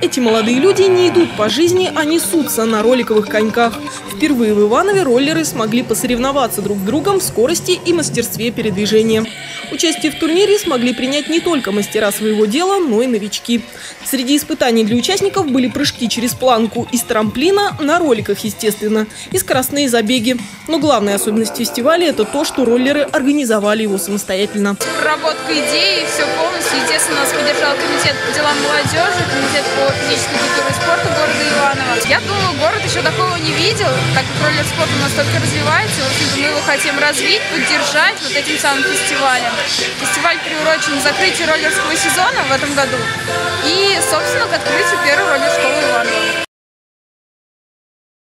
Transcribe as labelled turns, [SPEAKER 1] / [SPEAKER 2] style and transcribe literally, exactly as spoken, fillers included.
[SPEAKER 1] Эти молодые люди не идут по жизни, а несутся на роликовых коньках. Впервые в Иванове роллеры смогли посоревноваться друг с другом в скорости и мастерстве передвижения. Участие в турнире смогли принять не только мастера своего дела, но и новички. Среди испытаний для участников были прыжки через планку из трамплина, на роликах, естественно, и скоростные забеги. Но главная особенность фестиваля – это то, что роллеры организовали его самостоятельно.
[SPEAKER 2] Проработка идеи, все полностью. Естественно, нас поддержал комитет по делам молодежи, комитет по физической культуре и спорту города Иваново. Я думаю, город еще такого не видел, так как роллер-спорт у нас только развивается. В общем-то, мы его хотим развить, поддержать вот этим самым фестивалем. Фестиваль приурочен к закрытию роллерского сезона в этом году и, собственно, к открытию первой роллер-школы Иваново.